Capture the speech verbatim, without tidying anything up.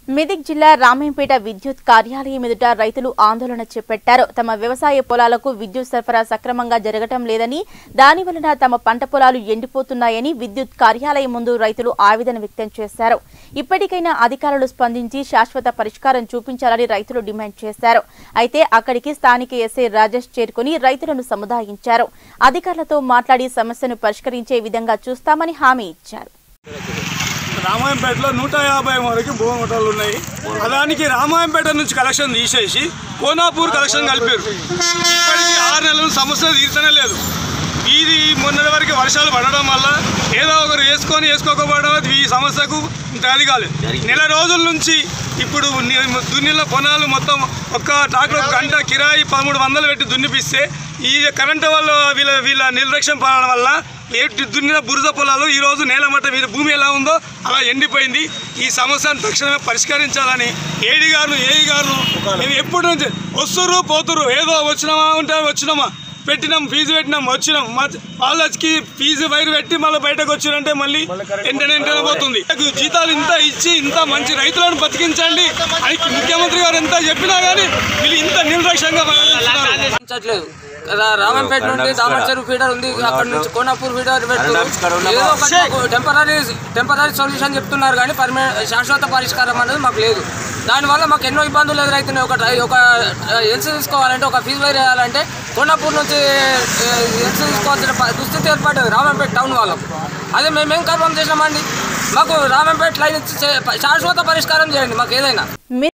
మెదక్ జిల్లా రామేంపేట విద్యుత్ కార్యాలయం ఎదుట రైతులు ఆందోళన చేపట్టారు. తమ వ్యవసాయ పొలాలకు విద్యుత్ సరఫరా సక్రమంగా జరగటం లేదని, దాని వలన తమ పంట పొలాలు ఎండిపోతున్నాయని విద్యుత్ కార్యాలయం ముందు రైతులు ఆవేదన వ్యక్తం చేశారు. ఇప్పటికైనా అధికారులు స్పందించి శాశ్వత పరిష్కారం చూపించాలని రైతులు డిమాండ్ చేశారు. అయితే అక్కడికి స్థానిక ఎస్ఐ రాజేష్ చేరుకుని రైతులను సముదాయించారు. అధికారులతో మాట్లాడి సమస్యను పరిష్కరించే విధంగా చూస్తామని హామీ ఇచ్చారు. రామాయంపేటలో నూట యాభై వరకు భూముటలు ఉన్నాయి. దానికి రామాయంపేట నుంచి కలెక్షన్ తీసేసి కోనాపూర్ కలెక్షన్ కలిపారు. ఇప్పటికీ ఆరు నెలలు సమస్య తీర్చనే లేదు. ఇది మొన్నటి వరకు వర్షాలు పడడం వల్ల ఏదో ఒకరు వేసుకొని వేసుకోకపోవడం ఈ సమస్యకు అది కాలేదు. నెల రోజుల నుంచి ఇప్పుడు దున్నిల పొలాలు మొత్తం ఒక్క ట్రాక్టర్ గంట కిరాయి పదమూడు వందలు పెట్టి దున్నిపిస్తే ఈ కరెంటు వల్ల వీళ్ళ వీళ్ళ నిర్లక్ష్యం పడడం వల్ల దున్నిన బురద పొలాలు ఈరోజు నేలమట్ట మీద భూమి ఎలా ఉందో అలా ఎండిపోయింది. ఈ సమస్యను తక్షణమే పరిష్కరించాలని ఏడీ గారు ఏఈ గారు మేము ఎప్పటి నుంచి వస్తురు పోతురు, ఏదో వచ్చినామా ఉంటే వచ్చినామా, పెట్టినాం ఫీజు పెట్టినాం వచ్చినాం, వాళ్ళకి ఫీజు వైరు పెట్టి మళ్ళీ బయటకు వచ్చినంటే మళ్ళీ వెంటనే వెంటనే పోతుంది. జీతాలు ఇంత ఇచ్చి ఇంత మంచి రైతులను బతికించండి అని ముఖ్యమంత్రి గారు ఎంత చెప్పినా కానీ వీళ్ళు ఇంత నిర్లక్ష్యంగా పనిచేయట్లేదు. రామంపేట నుండి దామర్చెరు ఫీడర్ ఉంది, అక్కడ నుంచి కోనాపూర్ ఫీడర్ పెడుతున్నారు. ఏదో ఒక టెంపరీ టెంపరీ సొల్యూషన్ చెప్తున్నారు కానీ పర్మనెంట్ శాశ్వత పరిష్కారం అనేది మాకు లేదు. దానివల్ల మాకు ఎన్నో ఇబ్బందులు ఎదురవుతున్నాయి. ఒక ఒక ఎల్సీ తీసుకోవాలంటే, ఒక ఫీజు వైర్ వేయాలంటే కోనాపూర్ నుంచి ఎల్సీ తీసుకోవాల్సిన దుస్థితి ఏర్పడ్డది రామంపేట టౌన్ వాళ్ళకు. అదే మేమేం కన్ఫర్మ్ చేసినామండి. మాకు రామంపేట లైన్ ఇచ్చి శాశ్వత పరిష్కారం చేయండి మాకు ఏదైనా.